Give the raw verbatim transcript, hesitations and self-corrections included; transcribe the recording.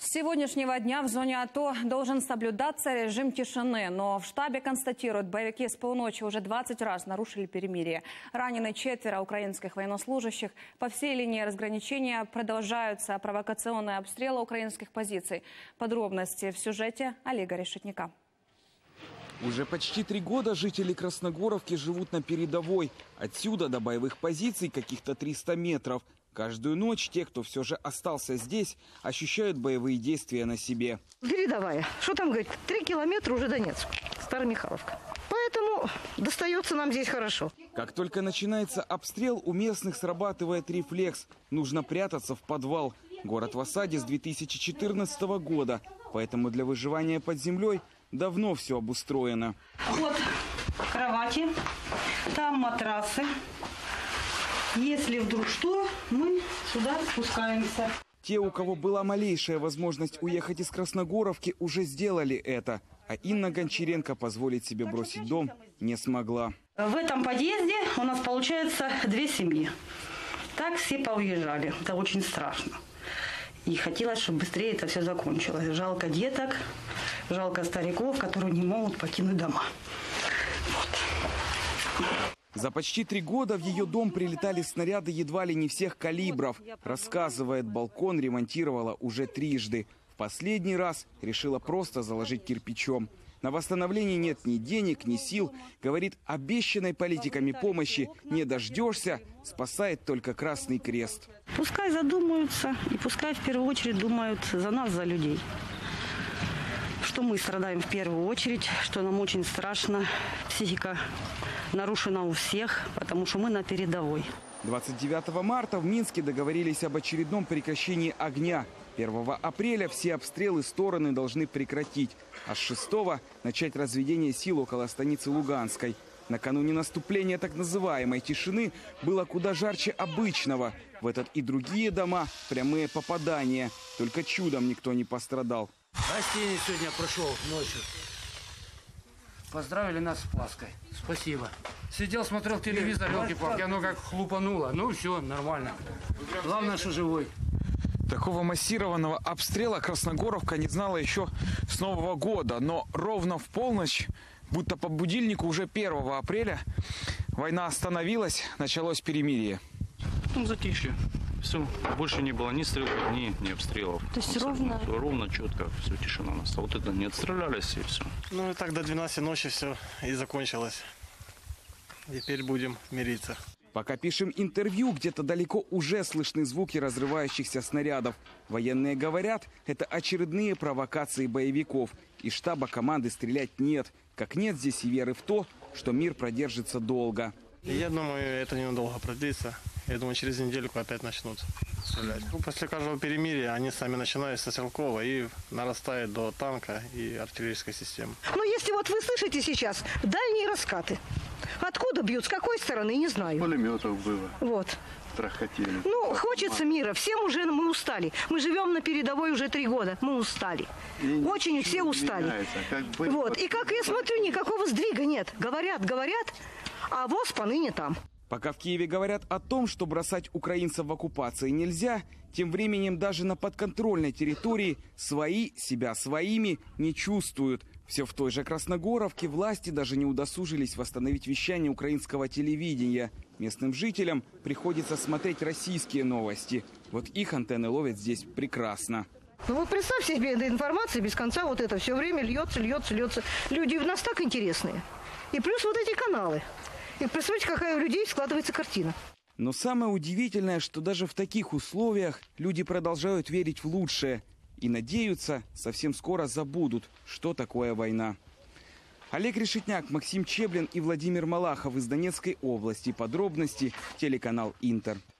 С сегодняшнего дня в зоне АТО должен соблюдаться режим тишины. Но в штабе констатируют, боевики с полуночи уже двадцать раз нарушили перемирие. Ранены четверо украинских военнослужащих. По всей линии разграничения продолжаются провокационные обстрелы украинских позиций. Подробности в сюжете Олега Решетняка. Уже почти три года жители Красногоровки живут на передовой. Отсюда до боевых позиций каких-то триста метров. Каждую ночь те, кто все же остался здесь, ощущают боевые действия на себе. Передовая. Что там говорить? Три километра уже Донецк. Старомихайловка. Поэтому достается нам здесь хорошо. Как только начинается обстрел, у местных срабатывает рефлекс. Нужно прятаться в подвал. Город в осаде с две тысячи четырнадцатого года. Поэтому для выживания под землей давно все обустроено. Вот кровати, там матрасы. Если вдруг что, мы сюда спускаемся. Те, у кого была малейшая возможность уехать из Красногоровки, уже сделали это. А Инна Гончаренко позволить себе бросить дом не смогла. В этом подъезде у нас получается две семьи. Так все поуезжали. Это очень страшно. И хотелось, чтобы быстрее это все закончилось. Жалко деток, жалко стариков, которые не могут покинуть дома. Вот. За почти три года в ее дом прилетали снаряды едва ли не всех калибров. Рассказывает, балкон ремонтировала уже трижды. В последний раз решила просто заложить кирпичом. На восстановление нет ни денег, ни сил. Говорит, обещанной политиками помощи не дождешься, спасает только Красный Крест. Пускай задумаются и пускай в первую очередь думают за нас, за людей. Что мы страдаем в первую очередь, что нам очень страшно. Психика нарушена у всех, потому что мы на передовой. двадцать девятого марта в Минске договорились об очередном прекращении огня. первого апреля все обстрелы стороны должны прекратить, а с шестого начать разведение сил около станицы Луганской. Накануне наступления так называемой тишины было куда жарче обычного. В этот и другие дома прямые попадания. Только чудом никто не пострадал. Гостиниц сегодня прошел ночью. Поздравили нас с Пасхой. Спасибо. Сидел, смотрел телевизор, елки-палки, оно как хлупануло. Ну все, нормально. Главное, что живой. Такого массированного обстрела Красногоровка не знала еще с Нового года. Но ровно в полночь, будто по будильнику, уже первого апреля война остановилась, началось перемирие. Ну, затишье. Все, больше не было ни стрелов, ни, ни обстрелов. То есть ровно? Все ровно, четко, все, тишина настала. Вот это не отстрелялись и все. Ну и так до двенадцати ночи все и закончилось. Теперь будем мириться. Пока пишем интервью, где-то далеко уже слышны звуки разрывающихся снарядов. Военные говорят, это очередные провокации боевиков. Из штаба команды стрелять нет. Как нет здесь и веры в то, что мир продержится долго. Я думаю, это ненадолго продлится. Я думаю, через недельку опять начнут стрелять. Ну, после каждого перемирия они сами начинают со стрелкового и нарастает до танка и артиллерийской системы. Ну, если вот вы слышите сейчас дальние раскаты. Откуда бьют, с какой стороны, не знаю. Пулеметов было. Вот. Трахотели. Ну, хочется мира. Всем уже мы устали. Мы живем на передовой уже три года. Мы устали. И очень все устали. Как бы... Вот. И как я смотрю, никакого сдвига нет. Говорят, говорят, а ВОЗ поныне там. Пока в Киеве говорят о том, что бросать украинцев в оккупации нельзя, тем временем даже на подконтрольной территории свои себя своими не чувствуют. Все в той же Красногоровке власти даже не удосужились восстановить вещание украинского телевидения. Местным жителям приходится смотреть российские новости. Вот их антенны ловят здесь прекрасно. Ну вы представьте себе, эта информация без конца вот это все время льется, льется, льется. Люди у нас так интересные. И плюс вот эти каналы. И представьте, какая у людей складывается картина. Но самое удивительное, что даже в таких условиях люди продолжают верить в лучшее. И надеются, совсем скоро забудут, что такое война. Олег Решетняк, Максим Чеблин и Владимир Малахов из Донецкой области. Подробности телеканал Интер.